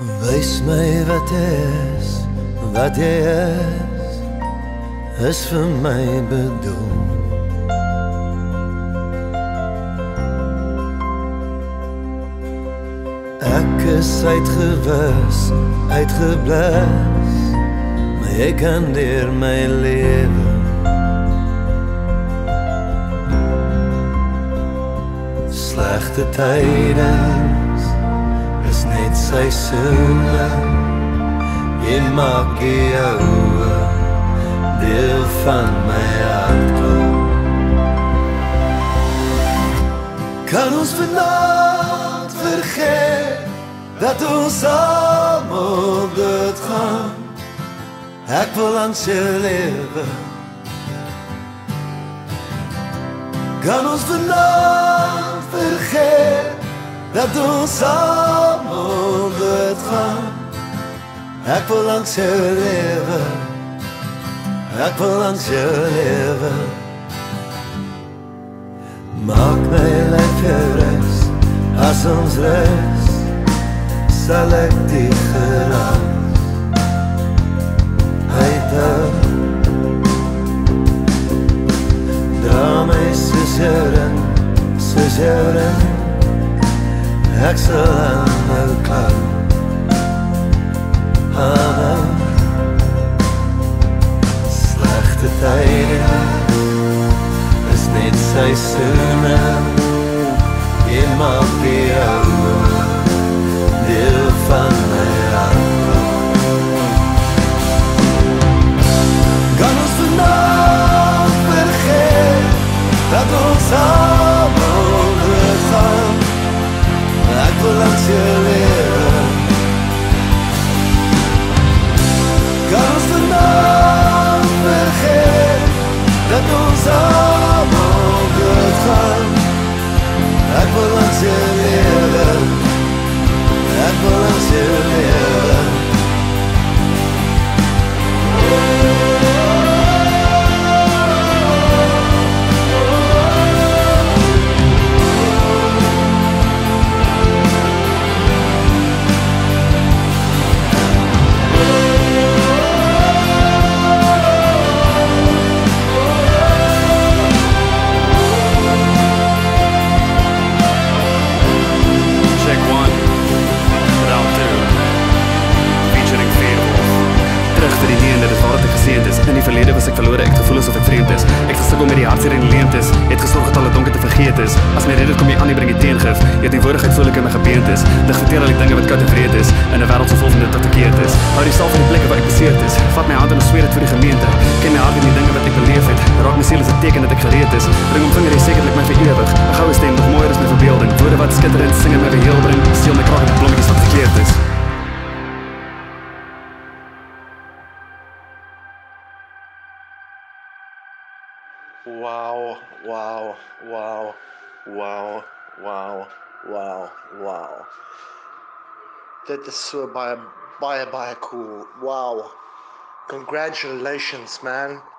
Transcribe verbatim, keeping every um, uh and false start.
Wys my wat is, wat jy is, is vir my bedoel. Ek is uitgewis, uitgeblus, maar jy kan deur my lewe. Slegte tydings is net seisoene, jy maak jou deel van my hartklop. Kan ons vanavond vergeet, dat ons almal dit gaan, ek wil langs jou lewe. Kan ons vanavond vergeet, dat ons almal dit gaan, ek wil langs jou lewe, ek wil langs jou lewe. Maak my lyf jou rus, as ons rus, sal ek die geraas uithou. Dra my soos jou ring, soos jou ring, ek sal aan jou klou, aan jou. Slegte tydings is net seisoene, jy maak jou deel van my hartklop. Kan ons vanavond vergeet, dat ons almal dit gaan, ek wil langs jou lewe. Kan ons vanavond vergeet, dat ons almal dit gaan, ek wil langs jou lewe, ek wil langs jou lewe. In die verlede was ek verlore, ek het gevoel asof ek vreemd is. Ek gesukkel met die hartseer en die leemtes, het gesorg dat alle donker te vergeet is. As my rede kom jy aan, die bring jy teengif. Jy het die woordigheid voel ek in my gebeend is. Lig verteer al die dinge wat koud en vreed is, in 'n wêreld so vol van dit wat verkeerd is. Hou die sal van die plekke waar ek beseerd is. Vat my hand en sweer dit vir die gemeente. Ken my hart en die dinge wat ek beleef het. Raak my siel as 'n teken dat ek gereed is. Bring om vinger jy sekerlik my vir ewig. 'n Goue stem, nog mooier as my verbeelding. Woorde wat skitterend sing en my weer heel bring. Steel my krag met blommetjies wat verkeerd is. Wow, wow, wow, wow, wow, wow, wow. Dit is so baie, baie, baie cool. Wow. Congratulations, man.